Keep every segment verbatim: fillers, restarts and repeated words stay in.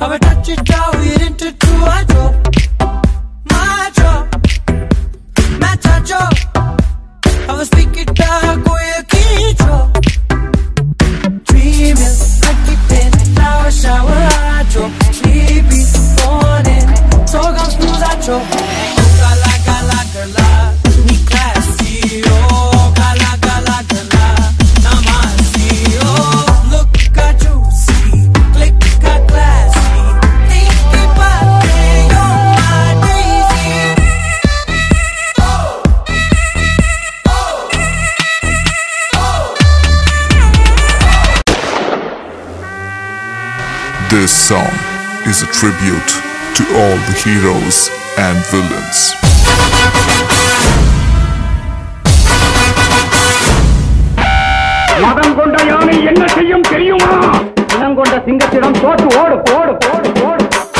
அவ டச்சிட்டா உயிரின்ட்டு டூவாஜோ மாஜோ மேட்டாஜோ அவ ஸ்பீக்கிட்டா கோய கீச்சோ Dreaming, அடிப்பேன் shower shower ஆஜோ Sleepy, morning, சோகம் snooze ஆஜோ Gala gala gala, நீ classy oh Gala gala gala, namasi oh Look at juicy, click at classy Think about it, you're my daisy Oh, oh, oh This song is a tribute to all the heroes and villains. மதம் கொண்ட யானை என்ன செய்யும் தெரியுமா? இனம் கொண்ட சிங்கத்திடம் தோற்று ஓடு ஓடு ஓடு ஓடு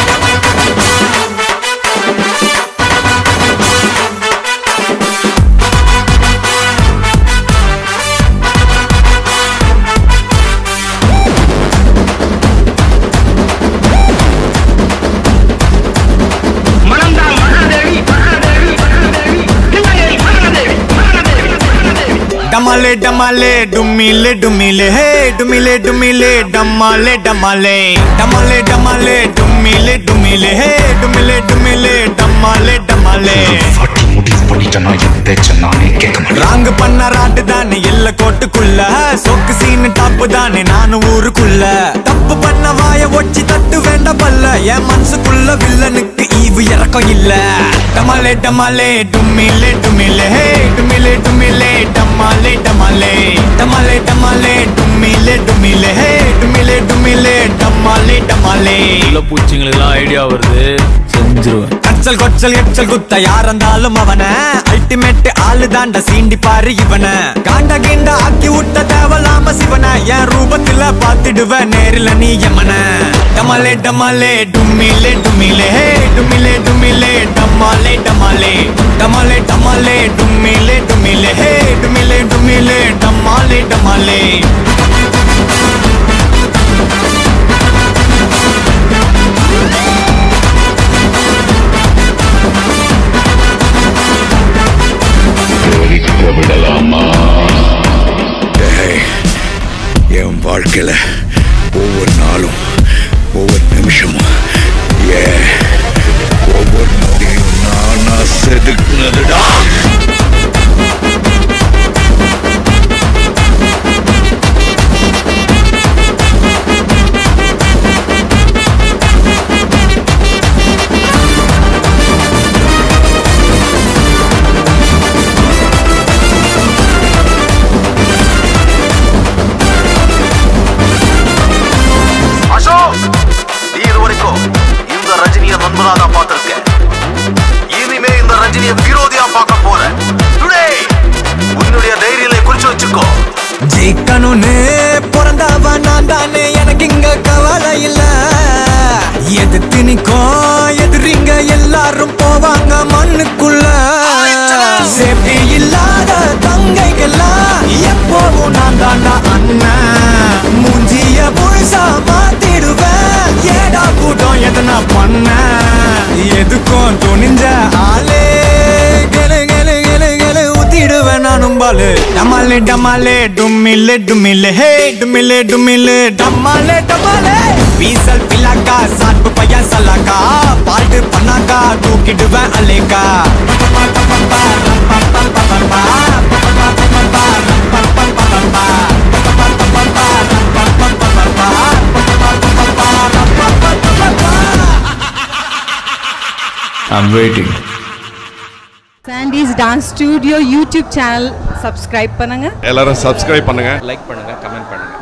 Damale damale dumile dumile hey dumile dumile damale damale damale damale dumile dumile hey dumile dumile damale damale வாட்டி முடிவு பண்ணிட்டேனா என் பேச்ச நானே கேட்க மாட்டேன் ராங் பண்ண ராட்டு தானே எல்ல கோட்டுக்குள்ள சொக்கு சீனு டாப்பு தானே நானும் ஊருக்குள்ள தப்பு பண்ண வாய ஒச்சி தட்டு வேண்ட பல்ல என் மனசுக்குள்ள வில்லனுக்கு ஈவு இறக்கம் இல்ல டமாலே டமாலே டுமிலே டுமிலே ஹே டுமிலே டுமிலே டமாலே டமாலே டமாலே டமாலே டுமிலே டுமிலே ஹே டுமிலே டுமிலே டமாலே டமாலே உள்ள பூச்சிங்களுக்கு ஐடியா வருது செஞ்சிருவேன் கச்சல் கொச்சல் எச்சல் குத்த யாரந்தாலும் அவன அல்டிமேட் ஆளு தாண்ட சீண்டி பாரு இவன காண்ட கீண்ட ஆக்கி விட்ட தேவலாம சிவன என் ரூபத்துல பாத்துடுவ நேரில நீ எமன டமாலே டமாலே டுமிலே டுமிலே ஹே டுமிலே டுமிலே டமாலே டமாலே டமாலே டமாலே டுமிலே டுமிலே ஹே டுமிலே டுமிலே டமாலே டமாலே விடலாமா என் வாழ்க்கையில ஒவ்வொரு நாளும் ஒவ்வொரு நிமிஷமும் ஏ ஒவ்வொரு நொடியும் நானா செதுக்குனதுடா ஜெயிக்கணும்னு பிறந்தவ நான் தானே எனக்கு இங்க கவலை இல்ல எதிர்த்து நிக்கும் எதிரிங்க எல்லாரும் போவாங்க மண்ணுக்குள்ள சேஃப்டி இல்லாத தங்கைகள்லாம் எப்போவும் நான் தாண்டா அண்ணன் மூஞ்சிய முழுசா மாத்திடுவேன் ஏடா கூட்டம் எதனா பண்ண எதுக்கும் துணிஞ்ச ஆளே கெலு கெலு கெலு கெலு ஊத்திடுவேன் நானும் பாலு டமாலே டமாலே டுமிலே டுமிலே ஹே டுமிலே டுமிலே டமாலே டமாலே பீசல் பிலாக்கா சாட்டு பையன் சலாக்கா பாட்டு பண்ணாக்கா தூக்கிடுவேன் அலேக்கா I'm waiting. Sandy's Dance Studio YouTube channel subscribe பண்ணுங்க எல்லாரும் subscribe பண்ணுங்க லைக் பண்ணுங்க கமெண்ட் பண்ணுங்க